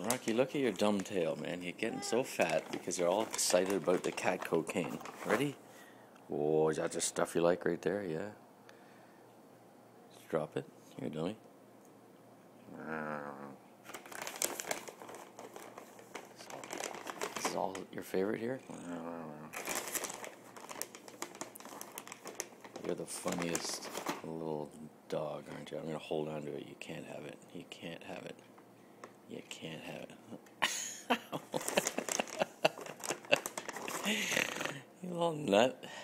Rocky, look at your dumb tail, man. You're getting so fat because you're all excited about the cat cocaine. Ready? Oh, is that the stuff you like right there? Yeah. Just drop it. Here, dummy. This is all your favorite here? You're the funniest little dog, aren't you? I'm going to hold on to it. You can't have it. You can't have it. You can't have it. You little nut.